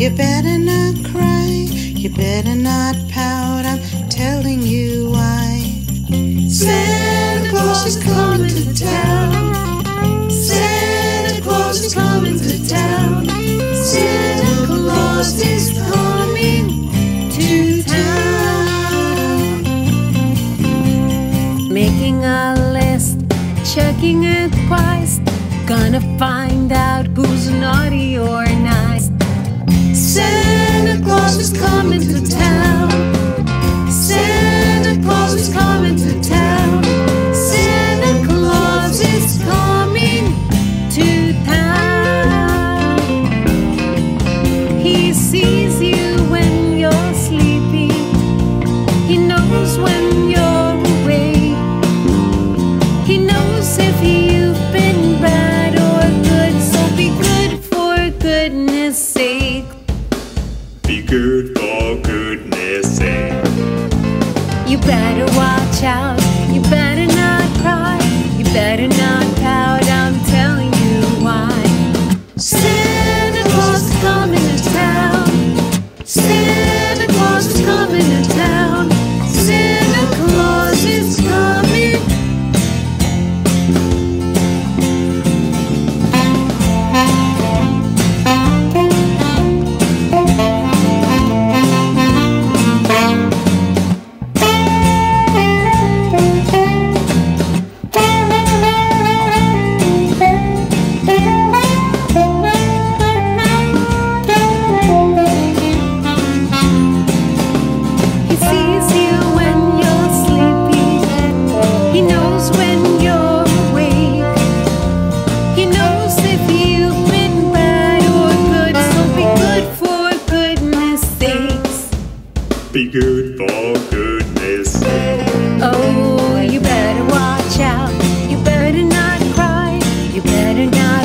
You better not cry, you better not pout, I'm telling you why. Santa Claus is coming to town. Santa Claus is coming to town. Santa Claus is coming to town. Making a list, checking it twice, gonna find out who's naughty or nice. Santa Claus is coming to town. Santa Claus is coming to town. Santa Claus is coming To town. He sees you when you're sleepy. He knows when you're awake. He knows if you've been bad or good. So be good for goodness sake. Be good for goodness sake. You better watch out. You better not cry. You better not pout. I'm telling you why. Santa Claus is coming to town. Santa Claus is coming to town. Santa Claus is coming. He sees you when you're sleepy. He knows when you're awake. He knows if you've been bad or good. So be good for goodness sakes. Be good for goodness sake. Oh, you better watch out. You better not cry. You better not